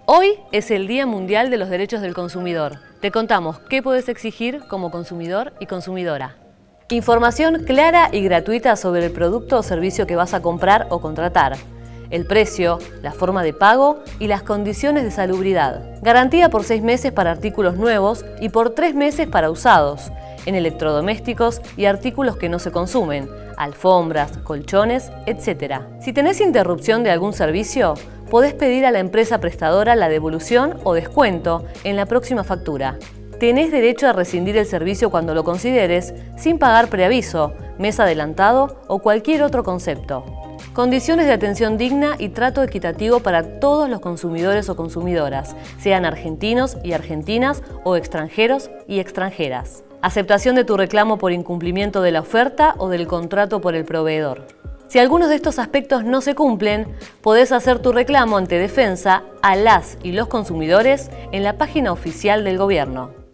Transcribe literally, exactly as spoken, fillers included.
Hoy es el Día Mundial de los Derechos del Consumidor. Te contamos qué puedes exigir como consumidor y consumidora. Información clara y gratuita sobre el producto o servicio que vas a comprar o contratar. El precio, la forma de pago y las condiciones de salubridad. Garantía por seis meses para artículos nuevos y por tres meses para usados, en electrodomésticos y artículos que no se consumen, alfombras, colchones, etcétera. Si tenés interrupción de algún servicio, podés pedir a la empresa prestadora la devolución o descuento en la próxima factura. Tenés derecho a rescindir el servicio cuando lo consideres, sin pagar preaviso, mes adelantado o cualquier otro concepto. Condiciones de atención digna y trato equitativo para todos los consumidores o consumidoras, sean argentinos y argentinas o extranjeros y extranjeras. Aceptación de tu reclamo por incumplimiento de la oferta o del contrato por el proveedor. Si algunos de estos aspectos no se cumplen, podés hacer tu reclamo ante defensa a las y los consumidores en la página oficial del Gobierno.